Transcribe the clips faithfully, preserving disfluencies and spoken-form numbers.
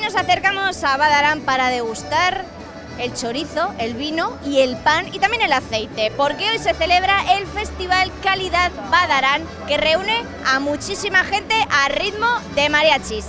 nos acercamos a Badarán para degustar el chorizo, el vino y el pan y también el aceite, porque hoy se celebra el Festival Calidad Badarán, que reúne a muchísima gente a ritmo de mariachis.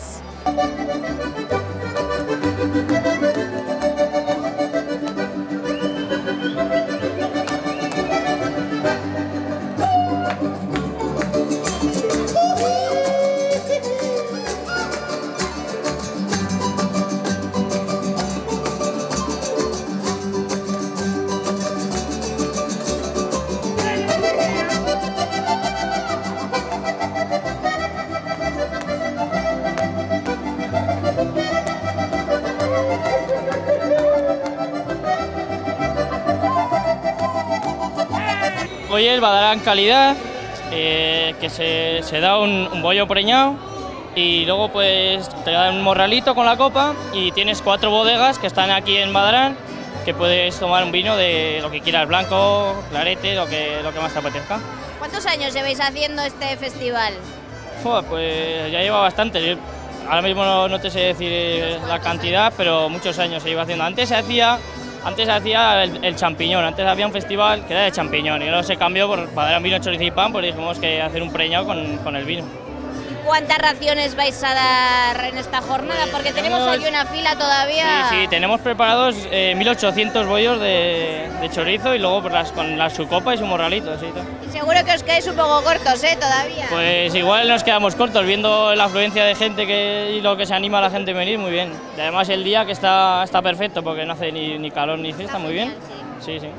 Hoy es Badarán Calidad, eh, que se, se da un, un bollo preñado y luego pues te dan un morralito con la copa y tienes cuatro bodegas que están aquí en Badarán, que puedes tomar un vino de lo que quieras, blanco, clarete, lo que, lo que más te apetezca. ¿Cuántos años lleváis haciendo este festival? Joder, pues ya lleva bastante. Yo ahora mismo no, no te sé decir la cantidad, pero muchos años se lleva haciendo. Antes se hacía... Antes hacía el, el champiñón, antes había un festival que era de champiñón y luego se cambió por Badarán vino, chorizo y pan, pues dijimos que hacer un preñado con, con el vino. ¿Cuántas raciones vais a dar en esta jornada? Pues porque tenemos, tenemos aquí una fila todavía. Sí, sí, tenemos preparados eh, mil ochocientos bollos de, de chorizo y luego pues, las, con la, su copa y su morralito. ¿Sí? Y seguro que os quedáis un poco cortos, ¿eh? Todavía. Pues igual nos quedamos cortos, viendo la afluencia de gente que, y lo que se anima a la gente a venir, muy bien. Y además el día que está, está perfecto porque no hace ni, ni calor ni fiesta, muy bien. Sí, sí.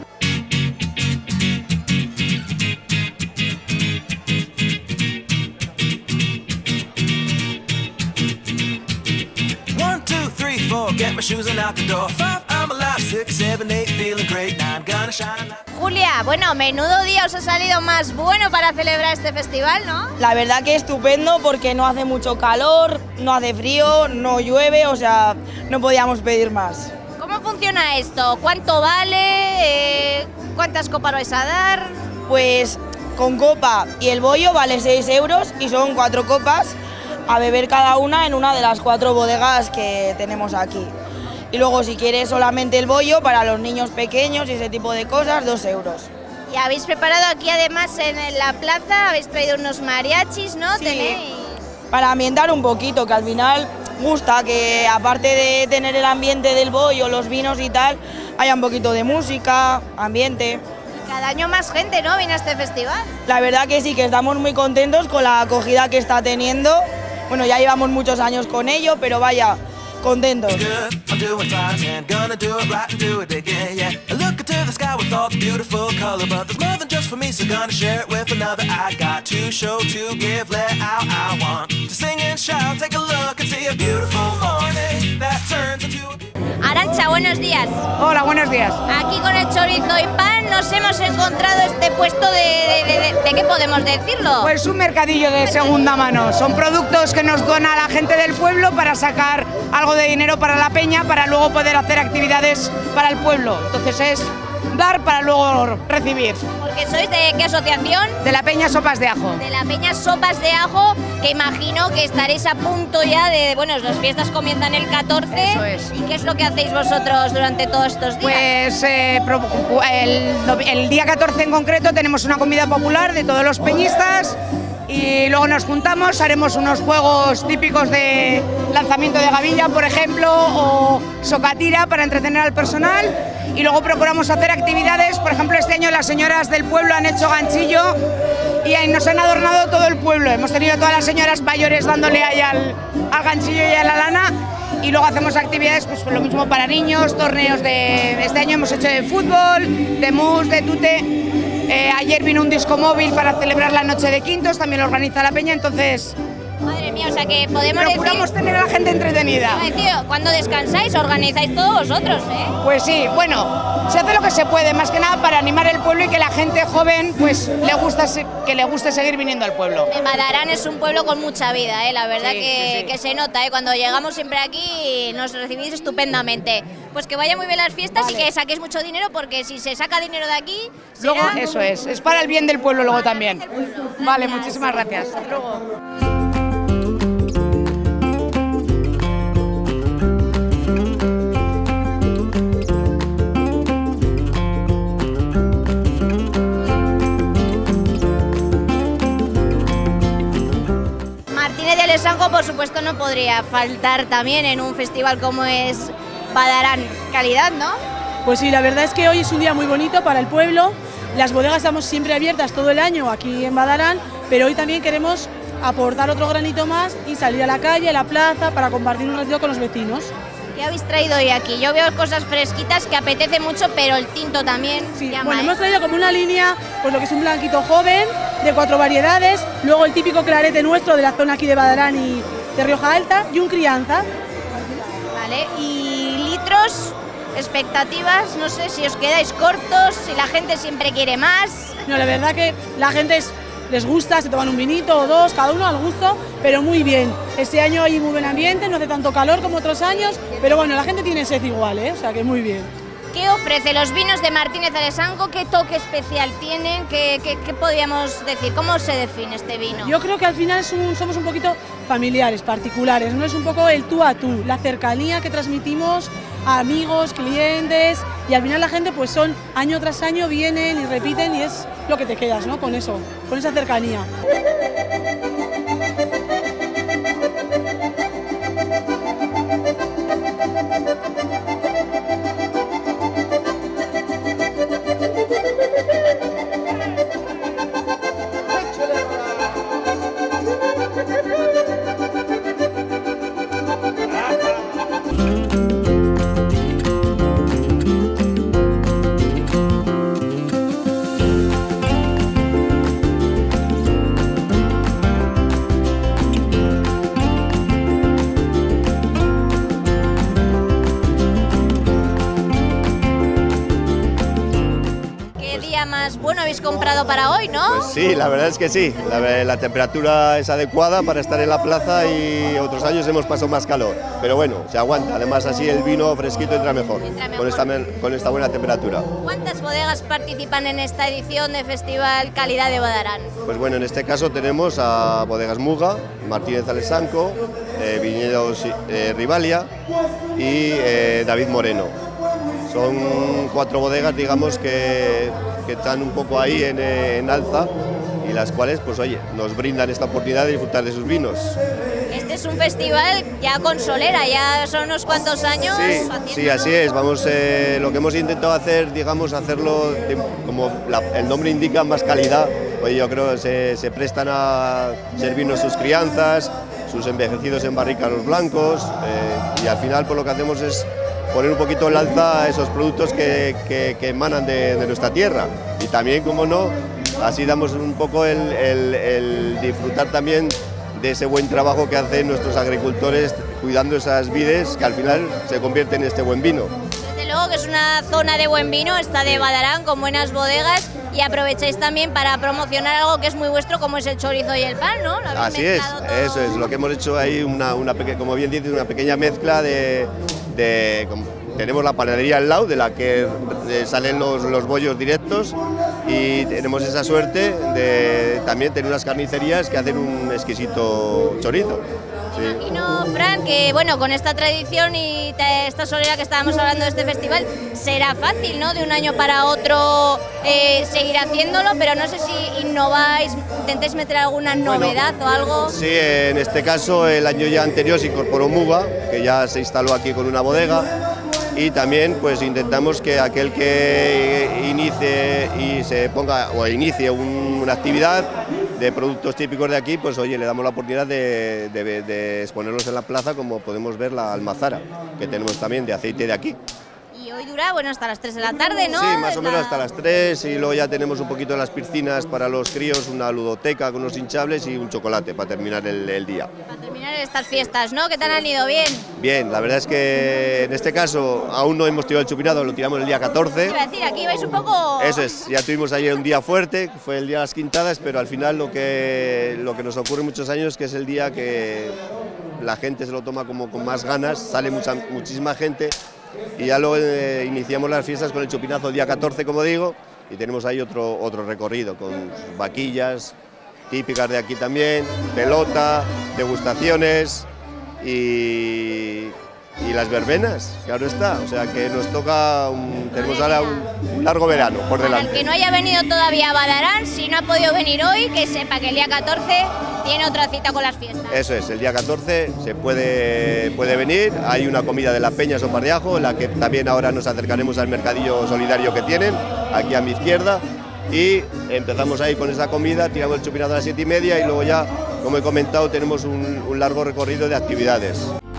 Julia, bueno, menudo día os ha salido más bueno para celebrar este festival, ¿no? La verdad que estupendo porque no hace mucho calor, no hace frío, no llueve, o sea, no podíamos pedir más. ¿Cómo funciona esto? ¿Cuánto vale? Eh, ¿Cuántas copas vais a dar? Pues con copa y el bollo vale seis euros y son cuatro copas a beber cada una en una de las cuatro bodegas que tenemos aquí. Y luego si quieres solamente el bollo para los niños pequeños y ese tipo de cosas, dos euros. Y habéis preparado aquí además en la plaza, habéis traído unos mariachis, ¿no? Sí, ¿Tenéis? Para ambientar un poquito, que al final gusta que aparte de tener el ambiente del bollo, los vinos y tal, haya un poquito de música, ambiente. Y cada año más gente, ¿no? Viene a este festival. La verdad que sí, que estamos muy contentos con la acogida que está teniendo. Bueno, ya llevamos muchos años con ello, pero vaya, contentos. Arantxa, buenos días. Hola, buenos días. Aquí con el chorizo y pan nos hemos encontrado este puesto de, de, de, de, ¿de qué podemos decirlo? Pues un mercadillo de segunda mano. Son productos que nos dona la gente del pueblo para sacar algo de dinero para la peña, para luego poder hacer actividades para el pueblo. Entonces es dar para luego recibir. ¿Porque sois de qué asociación? De la Peña Sopas de Ajo. De la Peña Sopas de Ajo, que imagino que estaréis a punto ya de... Bueno, las fiestas comienzan el catorce. Eso es. ¿Y qué es lo que hacéis vosotros durante todos estos días? Pues eh, el, el día catorce en concreto tenemos una comida popular de todos los peñistas y luego nos juntamos, haremos unos juegos típicos de lanzamiento de gavilla, por ejemplo, o socatira para entretener al personal. Y luego procuramos hacer actividades, por ejemplo este año las señoras del pueblo han hecho ganchillo y ahí nos han adornado todo el pueblo. Hemos tenido todas las señoras mayores dándole ahí al, al ganchillo y a la lana y luego hacemos actividades, pues lo mismo para niños, torneos de... Este año hemos hecho de fútbol, de mus, de tute. Eh, ayer vino un disco móvil para celebrar la noche de quintos, también lo organiza la peña, entonces... Madre mía, o sea que podemos procuramos decir... tener a la gente entretenida. Cuando descansáis, organizáis todos vosotros, ¿eh? Pues sí, bueno, se hace lo que se puede, más que nada para animar el pueblo y que la gente joven pues le gusta, que le guste seguir viniendo al pueblo. Badarán es un pueblo con mucha vida, ¿eh? La verdad sí, que, sí, sí. que se nota, ¿eh? Cuando llegamos siempre aquí nos recibís estupendamente. Pues que vaya muy bien las fiestas, vale. Y que saquéis mucho dinero, porque si se saca dinero de aquí... Será... Luego, eso es, es para el bien del pueblo luego también. Vale, muchísimas gracias. Hasta luego. supuesto, no podría faltar también en un festival como es Badarán Calidad, ¿no? Pues sí, la verdad es que hoy es un día muy bonito para el pueblo. Las bodegas estamos siempre abiertas todo el año aquí en Badarán, pero hoy también queremos aportar otro granito más y salir a la calle, a la plaza, para compartir un ratito con los vecinos. ¿Qué habéis traído hoy aquí? Yo veo cosas fresquitas que apetece mucho, pero el tinto también Sí, llama, bueno, ¿eh? hemos traído como una línea, pues lo que es un blanquito joven, de cuatro variedades, luego el típico clarete nuestro de la zona aquí de Badarán y de Rioja Alta, y un crianza. Vale, y litros, expectativas, no sé si os quedáis cortos, si la gente siempre quiere más. No, la verdad que la gente es, les gusta, se toman un vinito o dos, cada uno al gusto, pero muy bien. Este año hay muy buen ambiente, no hace tanto calor como otros años, pero bueno, la gente tiene sed igual, ¿eh? O sea que muy bien. ¿Qué ofrece los vinos de Martínez Alessanco? ¿Qué toque especial tienen? ¿Qué, qué, qué podríamos decir? ¿Cómo se define este vino? Yo creo que al final es un- somos un poquito familiares, particulares, ¿no? Es un poco el tú a tú, la cercanía que transmitimos a amigos, clientes, y al final la gente pues son año tras año, vienen y repiten y es lo que te quedas, ¿no? Con eso, con esa cercanía. ¿Qué día más bueno habéis comprado para hoy, no? Pues sí, la verdad es que sí. La, la temperatura es adecuada para estar en la plaza y otros años hemos pasado más calor. Pero bueno, se aguanta. Además, así el vino fresquito entra mejor, Entra mejor. Con, esta, men- con esta buena temperatura. ¿Cuántas bodegas participan en esta edición de Festival Calidad de Badarán? Pues bueno, en este caso tenemos a Bodegas Muga, Martínez Alessanco, eh, Viñedos eh, Rivalia y eh, David Moreno. Son cuatro bodegas, digamos, que, que están un poco ahí en, eh, en alza y las cuales, pues oye, nos brindan esta oportunidad de disfrutar de sus vinos. Este es un festival ya con solera, ya son unos cuantos años Sí, haciéndolo. sí, así es. Vamos, eh, lo que hemos intentado hacer, digamos, hacerlo de- como la- el nombre indica, más calidad. Oye, yo creo que se, se prestan a servirnos sus crianzas, sus envejecidos en barricas blancos, eh, y al final, pues lo que hacemos es poner un poquito en alza esos productos que, que- que emanan de, de nuestra tierra. Y también, como no, así damos un poco el, el- el disfrutar también de ese buen trabajo que hacen nuestros agricultores cuidando esas vides que al final se convierten en este buen vino. Desde luego que es una zona de buen vino, esta de Badarán, con buenas bodegas, y aprovecháis también para promocionar algo que es muy vuestro, como es el chorizo y el pan, ¿no? ¿Lo habéis Así es, mezclado todo? eso es, lo que hemos hecho ahí, una, una peque- como bien dices, una pequeña mezcla de... de- com- tenemos la panadería al lado, de la que eh, salen los, los bollos directos, y tenemos esa suerte de también tener unas carnicerías que hacen un exquisito chorizo. Sí. Imagino, Fran, que bueno, con esta tradición y te- esta solera que estábamos hablando de este festival, será fácil, ¿no? De un año para otro eh, seguir haciéndolo, pero no sé si innováis, intentáis meter alguna novedad o algo. Sí, en este caso el año ya anterior se incorporó Muga, que ya se instaló aquí con una bodega, y también pues intentamos que aquel que inicie y se ponga o inicie un- una actividad de productos típicos de aquí, pues oye, le damos la oportunidad de, de- de exponerlos en la plaza, como podemos ver la almazara, que tenemos también de aceite de aquí. Y hoy dura, bueno, hasta las tres de la tarde, ¿no? Sí, más o menos La- hasta las tres, y luego ya tenemos un poquito de las piscinas para los críos, una ludoteca con unos hinchables y un chocolate para terminar el, el día. Para terminar estas fiestas, ¿no? ¿Qué tal han ido? Bien. Bien, la verdad es que en este caso aún no hemos tirado el chupinado, lo tiramos el día catorce. Iba a decir, aquí vais un poco... Eso es, ya tuvimos ayer un día fuerte, que fue el día de las quintadas, pero al final lo que, lo que nos ocurre muchos años, que es el día que la gente se lo toma como con más ganas, sale mucha, muchísima gente, y ya luego eh, iniciamos las fiestas con el chupinazo el día catorce, como digo, y tenemos ahí otro, otro recorrido con vaquillas típicas de aquí también, pelota, degustaciones y, y las verbenas, claro está, o sea que nos toca, un- tenemos ahora un, un largo verano por Para el delante. que no haya venido todavía a Badarán, si no ha podido venir hoy, que sepa que el día catorce tiene otra cita con las fiestas. Eso es, el día catorce se puede, puede venir, hay una comida de la Peña Sopar de Ajo, en la que también ahora nos acercaremos al mercadillo solidario que tienen, aquí a mi izquierda, y empezamos ahí con esa comida, tiramos el chupinazo a las siete y media y luego ya, como he comentado, tenemos un, un largo recorrido de actividades.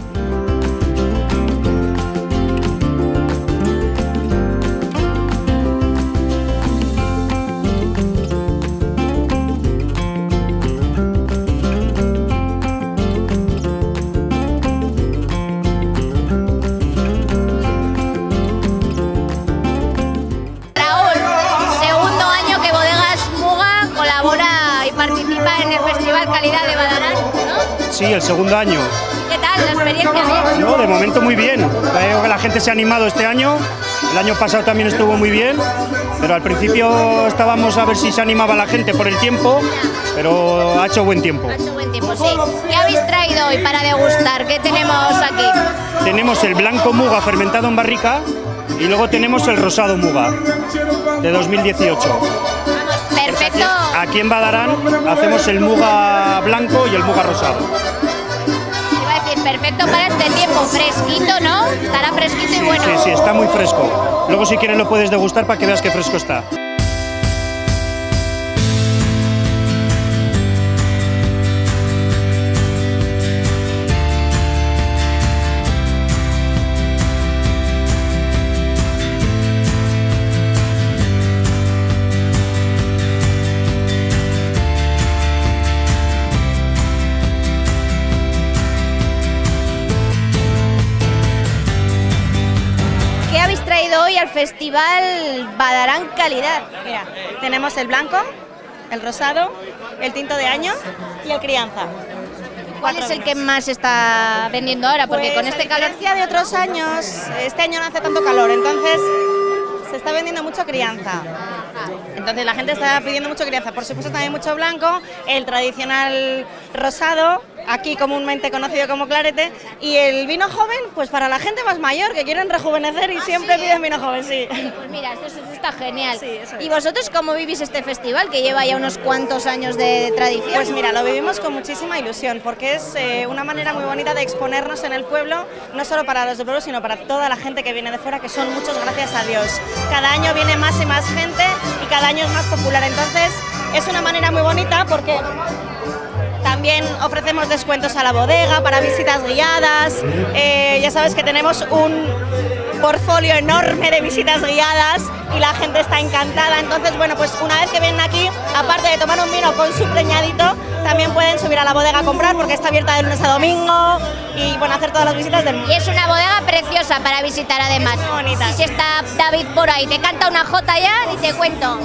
Participa en el Festival Calidad de Badarán, ¿no? Sí, el segundo año. ¿Qué tal la experiencia? ¿Bien? No, de momento muy bien. Creo que la gente se ha animado este año. El año pasado también estuvo muy bien, pero al principio estábamos a ver si se animaba la gente por el tiempo, pero ha hecho buen tiempo. Ha hecho buen tiempo, sí. ¿Qué habéis traído hoy para degustar? ¿Qué tenemos aquí? Tenemos el blanco muga fermentado en barrica y luego tenemos el rosado muga de dos mil dieciocho. Perfecto. Aquí en Badarán hacemos el muga blanco y el muga rosado. Iba a decir, perfecto para este tiempo, fresquito, ¿no? Estará fresquito y bueno. Sí, sí, está muy fresco. Luego si quieres lo puedes degustar para que veas qué fresco está. Hoy al Festival Badarán Calidad. Mira, tenemos el blanco, el rosado, el tinto de año y el crianza. ¿Cuál es el que más está vendiendo ahora? Porque Pues, con este calor... A diferencia de otros años, este año no hace tanto calor, entonces se está vendiendo mucho crianza. Entonces la gente está pidiendo mucho crianza, por supuesto también mucho blanco, el tradicional rosado, aquí comúnmente conocido como clarete, y el vino joven, pues para la gente más mayor que quieren rejuvenecer y ¿Ah, siempre sí? piden vino joven, sí. Pues mira, esto, esto está genial. Sí, eso es. ¿Y vosotros cómo vivís este festival que lleva ya unos cuantos años de tradición? Pues mira, lo vivimos con muchísima ilusión, porque es eh, una manera muy bonita de exponernos en el pueblo, no solo para los del pueblo, sino para toda la gente que viene de fuera, que son muchos, gracias a Dios. Cada año viene más y más gente y cada año es más popular, entonces es una manera muy bonita porque también ofrecemos descuentos a la bodega para visitas guiadas, eh, ya sabes que tenemos un portfolio enorme de visitas guiadas y la gente está encantada, entonces bueno, pues una vez que vienen aquí, aparte de tomar un vino con su preñadito, también pueden subir a la bodega a comprar porque está abierta de lunes a domingo y bueno, hacer todas las visitas del mundo. Y es una bodega preciosa para visitar además. Muy bonita. Y si está David por ahí, te canta una jota ya, ni te cuento.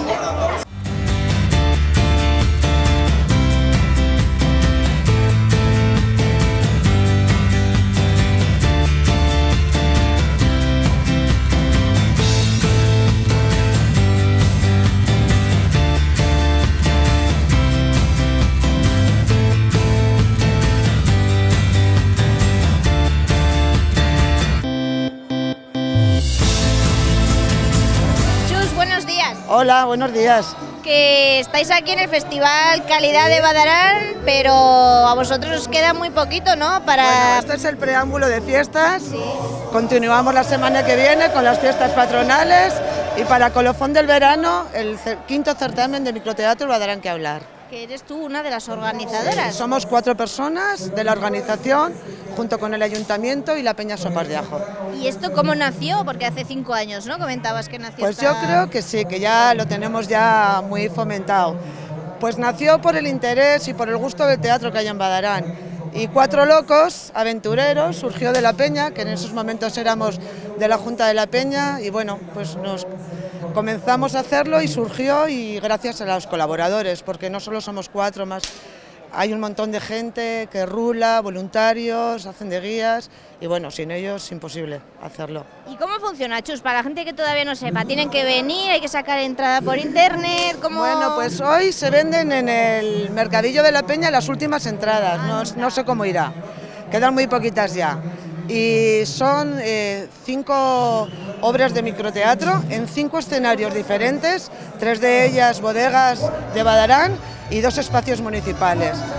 Hola, buenos días. Que estáis aquí en el Festival Calidad de Badarán, pero a vosotros os queda muy poquito, ¿no? Para... Bueno, este es el preámbulo de fiestas. Sí. Continuamos la semana que viene con las fiestas patronales y para colofón del verano el quinto certamen de microteatro Badarán que hablar. Que eres tú una de las organizadoras. Somos cuatro personas de la organización, junto con el Ayuntamiento y la Peña Sopar de Ajo. ¿Y esto cómo nació? Porque hace cinco años, ¿no? Comentabas que nació. Pues esta... yo creo que sí, que ya lo tenemos ya muy fomentado. Pues nació por el interés y por el gusto del teatro que hay en Badarán. Y cuatro locos, aventureros, surgió de la Peña, que en esos momentos éramos de la Junta de la Peña, y bueno, pues nos comenzamos a hacerlo y surgió y gracias a los colaboradores, porque no solo somos cuatro más, hay un montón de gente que rula, voluntarios, hacen de guías y bueno, sin ellos es imposible hacerlo. ¿Y cómo funciona, Chus? Para la gente que todavía no sepa, ¿tienen que venir, hay que sacar entrada por internet? ¿Cómo... Bueno, pues hoy se venden en el Mercadillo de la Peña las últimas entradas, no, no sé cómo irá, quedan muy poquitas ya. Y son eh, cinco obras de microteatro en cinco escenarios diferentes, tres de ellas bodegas de Badarán y dos espacios municipales.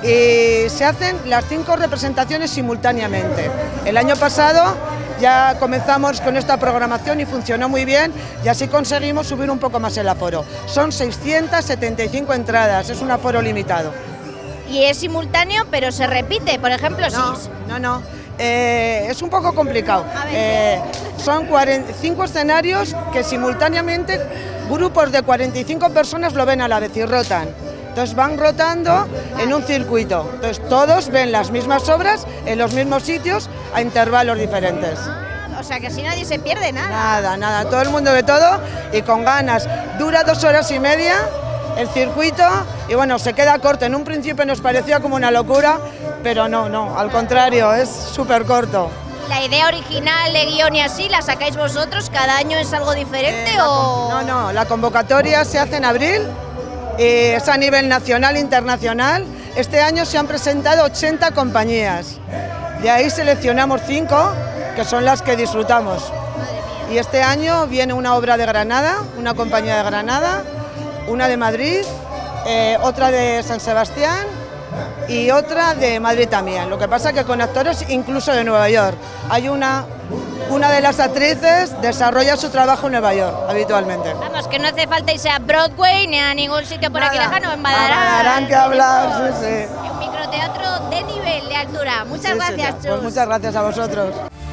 y se hacen las cinco representaciones simultáneamente. El año pasado ya comenzamos con esta programación y funcionó muy bien y así conseguimos subir un poco más el aforo. Son seiscientas setenta y cinco entradas, es un aforo limitado. Y es simultáneo, pero se repite, por ejemplo, no, si... No, no, eh, es un poco complicado. Eh, son cuarenta y cinco escenarios que simultáneamente grupos de cuarenta y cinco personas lo ven a la vez y rotan. Entonces van rotando en un circuito. Entonces todos ven las mismas obras en los mismos sitios a intervalos diferentes. O sea que así nadie se pierde nada. Nada, nada, todo el mundo ve todo y con ganas. Dura dos horas y media el circuito y bueno, se queda corto. En un principio nos parecía como una locura, pero no, no, al contrario, es súper corto. ¿La idea original de guión y así la sacáis vosotros? ¿Cada año es algo diferente eh, o...? No, no, la convocatoria se hace en abril. Eh, es a nivel nacional e internacional. Este año se han presentado ochenta compañías. De ahí seleccionamos cinco, que son las que disfrutamos. Y este año viene una obra de Granada, una compañía de Granada, una de Madrid, eh, otra de San Sebastián y otra de Madrid también. Lo que pasa es que con actores incluso de Nueva York. Hay una... Una de las actrices desarrolla su trabajo en Nueva York, habitualmente. Vamos, que no hace falta irse a Broadway ni a ningún sitio por aquí lejano, en Badarán. Badarán que hablar, sí, sí. Un microteatro de nivel, de altura. Muchas Sí, gracias, sí, Chus. pues muchas gracias a vosotros.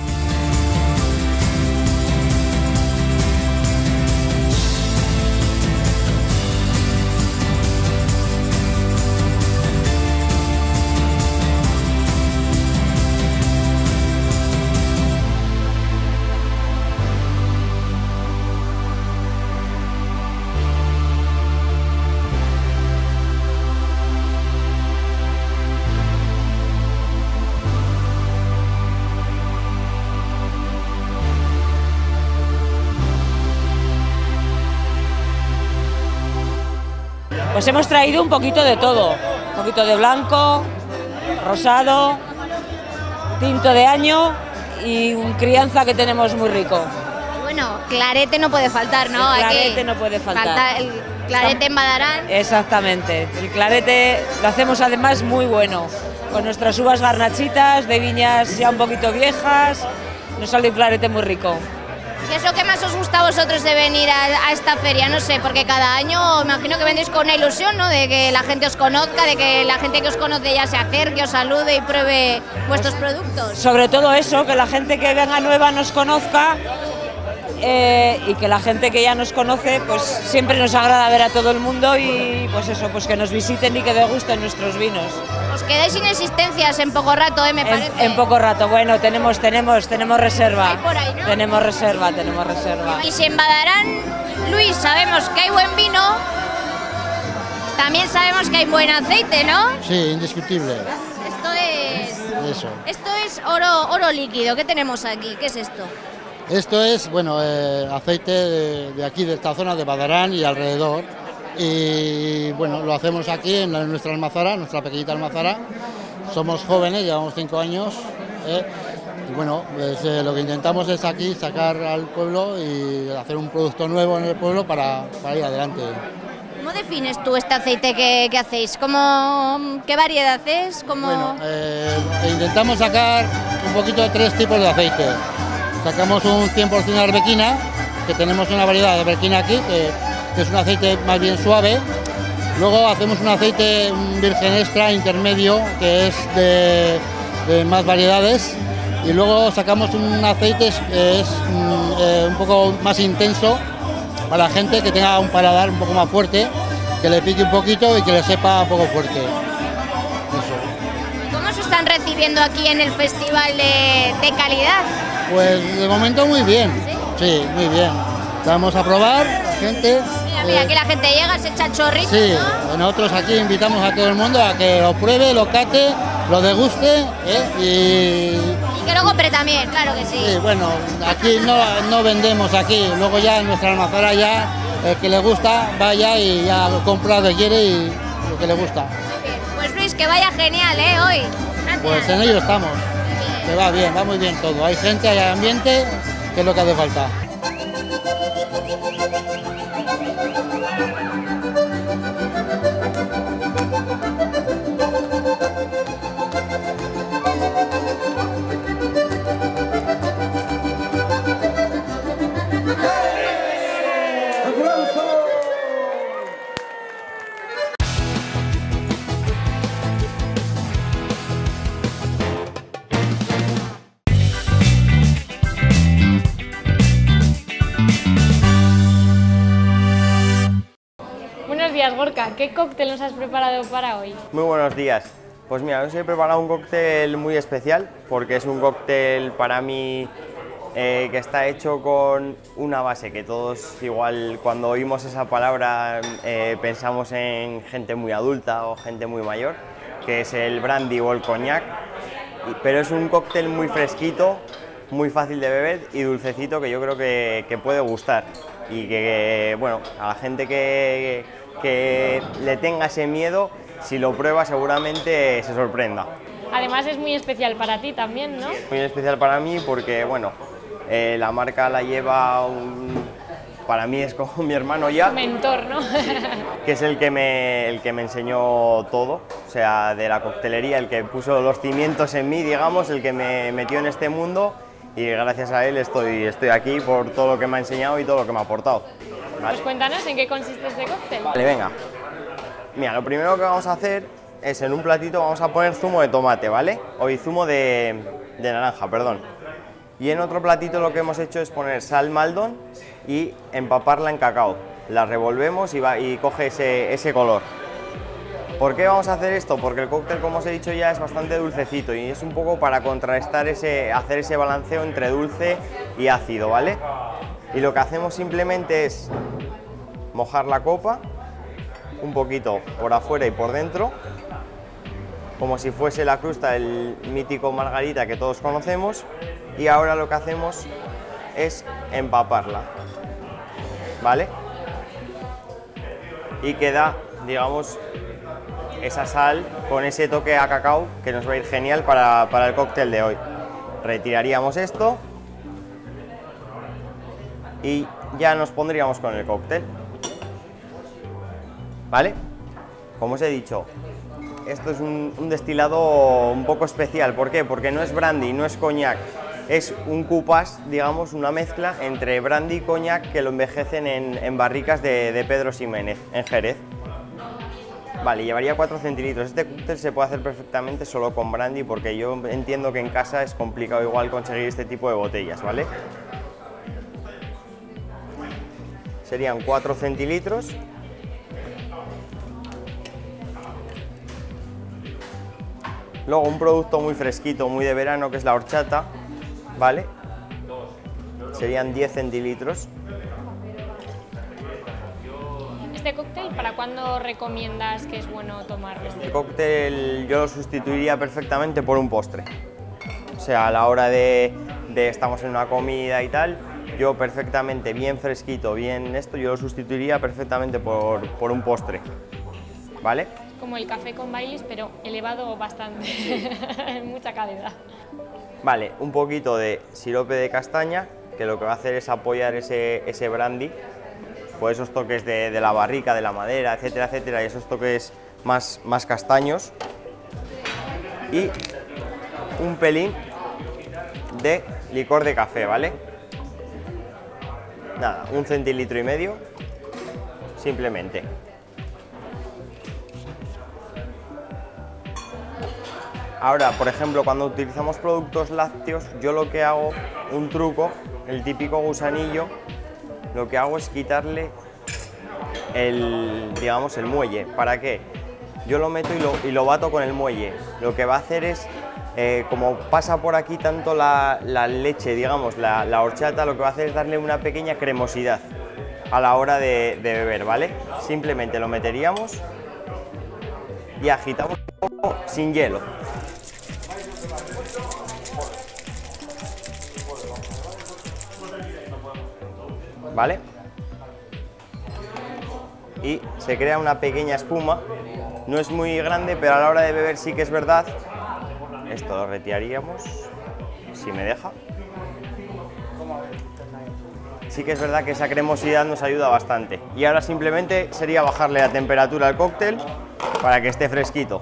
Pues hemos traído un poquito de todo, un poquito de blanco, rosado, tinto de año y un crianza que tenemos muy rico. Bueno, clarete no puede faltar, ¿no? El clarete Aquí no puede faltar. Falta el clarete en Badarán. Exactamente, el clarete lo hacemos además muy bueno, con nuestras uvas garnachitas de viñas ya un poquito viejas, nos sale un clarete muy rico. ¿Qué es lo que más os gusta a vosotros de venir a, a esta feria? No sé, porque cada año imagino que vendréis con una ilusión, ¿no? De que la gente os conozca, de que la gente que os conoce ya se acerque, os salude y pruebe vuestros productos. Sobre todo eso, que la gente que venga nueva nos conozca eh, y que la gente que ya nos conoce, pues siempre nos agrada ver a todo el mundo y pues eso, pues que nos visiten y que degusten nuestros vinos. Os quedáis sin existencias en poco rato, ¿eh? Me parece. En, en poco rato, bueno, tenemos, tenemos, tenemos reserva. Hay por ahí, ¿no? Tenemos reserva, tenemos reserva. Y si en Badarán, Luis, sabemos que hay buen vino, también sabemos que hay buen aceite, ¿no? Sí, indiscutible. Esto es... Eso. Esto es oro, oro líquido. ¿Qué tenemos aquí? ¿Qué es esto? Esto es, bueno, eh, aceite de, de aquí, de esta zona de Badarán y alrededor. Y bueno, lo hacemos aquí en, la, en nuestra almazara, nuestra pequeñita almazara. Somos jóvenes, llevamos cinco años. Eh, y bueno, pues, eh, lo que intentamos es aquí sacar al pueblo y hacer un producto nuevo en el pueblo para, para ir adelante. ¿Cómo defines tú este aceite que, que hacéis? ¿Cómo, ¿Qué variedad es? ¿Cómo... Bueno, eh, intentamos sacar un poquito de tres tipos de aceite. Sacamos un cien por cien de arbequina, que tenemos una variedad de arbequina aquí, que, que es un aceite más bien suave. Luego hacemos un aceite un virgen extra intermedio, que es de, de más variedades. Y luego sacamos un aceite que es mm, eh, un poco más intenso, para la gente que tenga un paladar un poco más fuerte, que le pique un poquito y que le sepa un poco fuerte. Eso. ¿Cómo se están recibiendo aquí en el festival de, de calidad? Pues de momento muy bien, sí, sí muy bien. Vamos a probar, gente. Mira, mira, eh, aquí la gente llega, se echa chorritos, Sí, ¿no? nosotros aquí invitamos a todo el mundo a que lo pruebe, lo cate, lo deguste ¿eh? y... Y que lo compre también, claro que sí. Sí, bueno, aquí no, no vendemos aquí, luego ya en nuestra almazara ya el que le gusta vaya y ya compra lo que quiere y lo que le gusta. Pues Luis, que vaya genial, ¿eh? Hoy. Gracias. Pues en ello estamos, que va bien, va muy bien todo, hay gente, hay ambiente, que es lo que hace falta. Gorka, ¿qué cóctel nos has preparado para hoy? Muy buenos días. Pues mira, hoy os he preparado un cóctel muy especial porque es un cóctel para mí eh, que está hecho con una base que todos igual cuando oímos esa palabra eh, pensamos en gente muy adulta o gente muy mayor, que es el brandy o el coñac, y, pero es un cóctel muy fresquito, muy fácil de beber y dulcecito que yo creo que, que puede gustar y que, bueno, a la gente que, que le tenga ese miedo, si lo prueba seguramente se sorprenda. Además es muy especial para ti también, ¿no? Muy especial para mí porque, bueno, eh, la marca la lleva un... para mí es como mi hermano ya. Mentor, ¿no? Que es el que, me, el que me enseñó todo, o sea, de la coctelería, el que puso los cimientos en mí, digamos, el que me metió en este mundo y gracias a él estoy, estoy aquí por todo lo que me ha enseñado y todo lo que me ha aportado. ¿Vale? Pues cuéntanos en qué consiste este cóctel. Vale, venga. Mira, lo primero que vamos a hacer es en un platito vamos a poner zumo de tomate, ¿vale? O zumo de, de naranja, perdón. Y en otro platito lo que hemos hecho es poner sal Maldon y empaparla en cacao. La revolvemos y, va, y coge ese, ese color. ¿Por qué vamos a hacer esto? Porque el cóctel, como os he dicho ya, es bastante dulcecito y es un poco para contrarrestar ese, hacer ese balanceo entre dulce y ácido, ¿vale? Y lo que hacemos simplemente es mojar la copa un poquito por afuera y por dentro, como si fuese la crusta del mítico margarita que todos conocemos, y ahora lo que hacemos es empaparla, ¿vale? Y queda, digamos, esa sal con ese toque a cacao que nos va a ir genial para, para el cóctel de hoy. Retiraríamos esto y ya nos pondríamos con el cóctel. ¿Vale? Como os he dicho, esto es un, un destilado un poco especial. ¿Por qué? Porque no es brandy, no es coñac, es un cupás, digamos, una mezcla entre brandy y coñac que lo envejecen en, en barricas de, de Pedro Ximénez, en Jerez. Vale, llevaría cuatro centilitros. Este cóctel se puede hacer perfectamente solo con brandy porque yo entiendo que en casa es complicado igual conseguir este tipo de botellas, ¿vale? Serían cuatro centilitros. Luego un producto muy fresquito, muy de verano, que es la horchata, ¿vale? Serían diez centilitros. ¿Este cóctel para cuándo recomiendas que es bueno tomarlo? Este cóctel yo lo sustituiría perfectamente por un postre. O sea, a la hora de, de estamos en una comida y tal, yo perfectamente, bien fresquito, bien esto, yo lo sustituiría perfectamente por, por un postre, ¿vale? Como el café con Baileys, pero elevado bastante, mucha calidad. Vale, un poquito de sirope de castaña, que lo que va a hacer es apoyar ese, ese brandy, pues esos toques de, de la barrica, de la madera, etcétera, etcétera, y esos toques más, más castaños. Y un pelín de licor de café, ¿vale? Nada, un centilitro y medio, simplemente. Ahora, por ejemplo, cuando utilizamos productos lácteos, yo lo que hago, un truco, el típico gusanillo, lo que hago es quitarle el, digamos, el muelle. ¿Para qué? Yo lo meto y lo, y lo bato con el muelle. Lo que va a hacer es, eh, como pasa por aquí tanto la, la leche, digamos, la, la horchata, lo que va a hacer es darle una pequeña cremosidad a la hora de, de beber, ¿vale? Simplemente lo meteríamos y agitamos un poco sin hielo. ¿Vale? Y se crea una pequeña espuma, no es muy grande, pero a la hora de beber sí que es verdad. Esto lo retiraríamos, si me deja. Sí que es verdad que esa cremosidad nos ayuda bastante. Y ahora simplemente sería bajarle la temperatura al cóctel para que esté fresquito.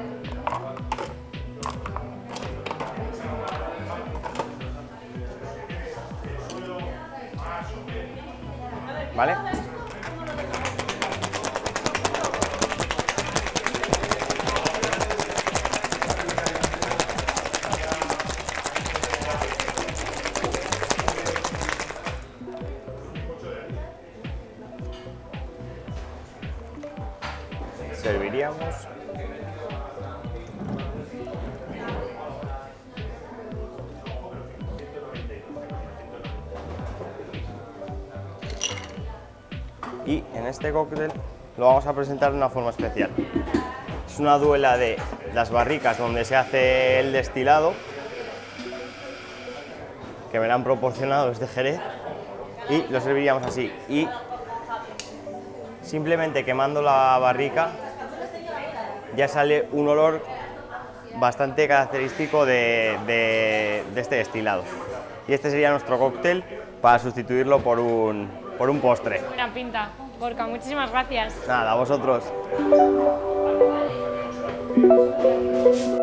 ¿Vale? serviríamos. Y en este cóctel lo vamos a presentar de una forma especial. Es una duela de las barricas donde se hace el destilado, que me la han proporcionado desde Jerez, y lo serviríamos así. Y simplemente quemando la barrica ya sale un olor bastante característico de, de, de este destilado. Y este sería nuestro cóctel para sustituirlo por un, por un postre. Buena pinta. Gorka, muchísimas gracias. Nada, a vosotros.